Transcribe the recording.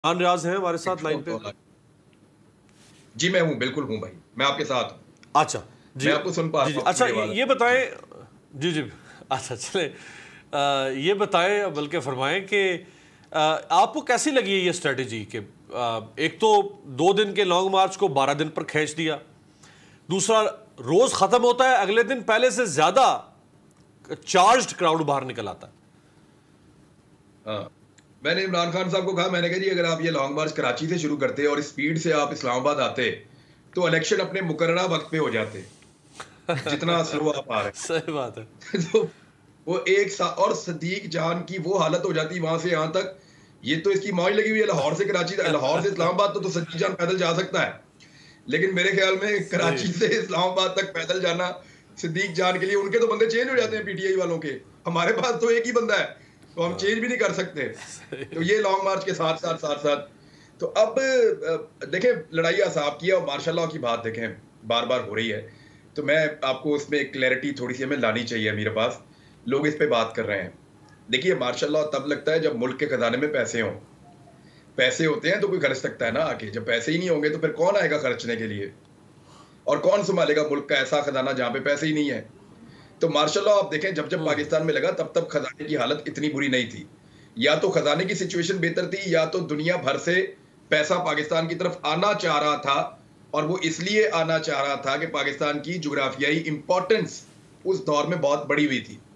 रियाज हैं हमारे साथ लाइन पे। जी मैं हूं, बिल्कुल हूं भाई, मैं आपके साथ हूं। अच्छा जी, मैं आपको सुन पा जी रहा जी। हूँ, अच्छा आपकी आवाज। ये बताएं, जी जी, अच्छा चले, ये बताएं बल्कि फरमाएं कि आपको कैसी लगी है ये स्ट्रेटजी कि एक तो 2 दिन के लॉन्ग मार्च को 12 दिन पर खींच दिया, दूसरा रोज खत्म होता है अगले दिन पहले से ज्यादा चार्ज्ड क्राउड बाहर निकल आता है। हाँ, मैंने इमरान खान साहब को कहा, मैंने कहा जी अगर आप ये लॉन्ग मार्च कराची से शुरू करते और स्पीड से आप इस्लामाबाद आते तो इलेक्शन अपने मुकर्ररा वक्त पे हो जाते, जितना स्लो आप आ रहे सही बात है। हैं। तो वो एक सा और सदीक जान की वो हालत हो जाती वहां से यहां तक। ये तो इसकी मौज लगी हुई है लाहौर से कराची, लाहौर से इस्लामाबाद तो सदीक जान पैदल जा सकता है, लेकिन मेरे ख्याल में सही। कराची से इस्लामाबाद तक पैदल जाना सिद्दीक जान के लिए, उनके तो बंदे चेंज हो जाते हैं पीटीआई वालों के, हमारे पास तो एक ही बंदा है तो हम चेंज भी नहीं कर सकते। तो ये लॉन्ग मार्च के साथ साथ साथ साथ तो अब देखें लड़ाई असाब की है और मार्शल लॉ की बात देखें बार बार हो रही है, तो मैं आपको उसमें एक क्लैरिटी थोड़ी सी हमें लानी चाहिए। मेरे पास लोग इस पे बात कर रहे हैं। देखिए मार्शल लॉ तब लगता है जब मुल्क के खजाने में पैसे हों, पैसे होते हैं तो कोई खर्च सकता है ना आके, जब पैसे ही नहीं होंगे तो फिर कौन आएगा खर्चने के लिए, और कौन संभालेगा मुल्क का ऐसा खजाना जहां पे पैसे ही नहीं है। तो मार्शल लॉ आप देखें जब जब पाकिस्तान में लगा तब तब खजाने की हालत इतनी बुरी नहीं थी, या तो खजाने की सिचुएशन बेहतर थी या तो दुनिया भर से पैसा पाकिस्तान की तरफ आना चाह रहा था, और वो इसलिए आना चाह रहा था कि पाकिस्तान की जुग्राफियाई इंपॉर्टेंस उस दौर में बहुत बड़ी हुई थी।